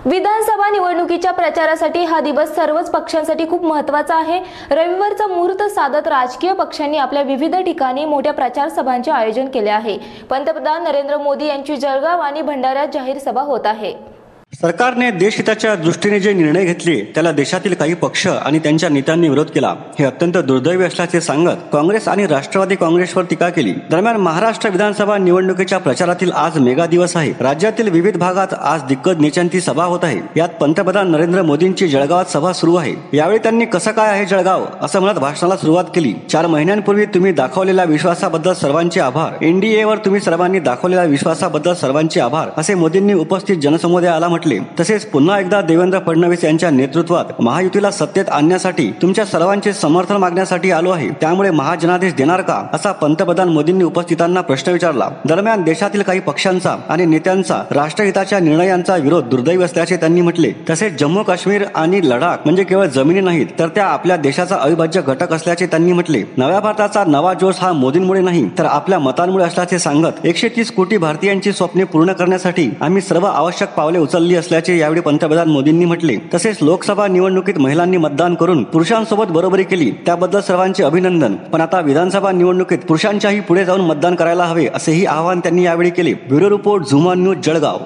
विधानसभा निवडणुकीच्या प्रचारासाठी हा दिवस सर्वच पक्षांसाठी खूप महत्त्वाचा आहे। रविवारचा मुहूर्त साधत राजकीय पक्षांनी आपल्या विविध ठिकाणी मोठ्या प्रचार सभांचे आयोजन केले आहे। पंतप्रधान नरेंद्र मोदी यांची जळगाव आणि भंडाऱ्यात जाहीर सभा होत आहे। सरकारने देशहिताच्या दृष्टीने जे निर्णय घेतले त्याला देशातील काही पक्ष आणि त्यांच्या नेत्यांनी विरोध केला। हे अत्यंत दुर्दैवी असल्याचे सांगत काँग्रेस आणि राष्ट्रवादी काँग्रेसवर टीका केली। दरम्यान महाराष्ट्र विधानसभा निवडणुकीच्या प्रचारातील आज मेगा दिवस आहे। राज्यातील विविध भागात आज दिग्गज नेत्यांची सभा होत आहे। यात पंतप्रधान नरेंद्र मोदींची जळगावात सभा सुरू आहे। यावेळी त्यांनी कसं काय आहे जळगाव असं म्हणत भाषणाला सुरुवात केली। 4 महिन्यांपूर्वी तुम्ही दाखवलेल्या विश्वासाबद्दल सर्वांचे आभार। एनडीएवर तुम्ही सर्वांनी दाखवलेल्या विश्वासाबद्दल सर्वांचे आभार असे मोदींनी उपस्थित जनसमुदायाला म्हटले। तसेच पुन्हा एकदा देवेंद्र फडणवीस यांच्या नेतृत्वात महायुतीला सत्तेत आणण्यासाठी तुमच्या सर्वांचे समर्थन मागण्यासाठी आलो आहे। त्यामुळे महाजनादेश देणार का असा पंतप्रधान मोदींनी उपस्थितांना प्रश्न विचारला। दरम्यान देशातील काही पक्षांचा आणि नेत्यांचा राष्ट्रहिताच्या निर्णयांचा विरोध दुर्दैवी असल्याचे त्यांनी म्हटले। तसेच जम्मू काश्मीर आणि लडाख म्हणजे केवळ जमिनी नाहीत तर त्या आपल्या देशाचा अविभाज्य घटक असल्याचे त्यांनी म्हटले। नव्या भारताचा नवा जोश हा मोदींमुळे नाही तर आपल्या मतांमुळे असल्याचे सांगत 130 कोटी भारतीयांची स्वप्ने पूर्ण करण्यासाठी आम्ही सर्व आवश्यक पावले उचलली असल्याचे यावेळी पंतप्रधान मोदींनी म्हटले। तसेच लोकसभा निवडणुकीत महिलांनी मतदान करून पुरुषांसोबत बरोबरी केली त्याबद्दल सर्वांचे अभिनंदन। पण आता विधानसभा निवडणुकीत पुरुषांच्याही पुढे जाऊन मतदान करायला हवे असेही आवाहन त्यांनी यावेळी केले। Bureau report Jhuma news Jalgaon.